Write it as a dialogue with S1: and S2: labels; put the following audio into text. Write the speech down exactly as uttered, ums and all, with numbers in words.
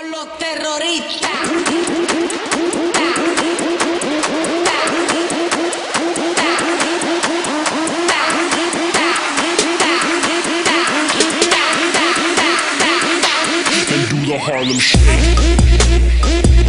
S1: con los terroristas.
S2: And do the Harlem Shake.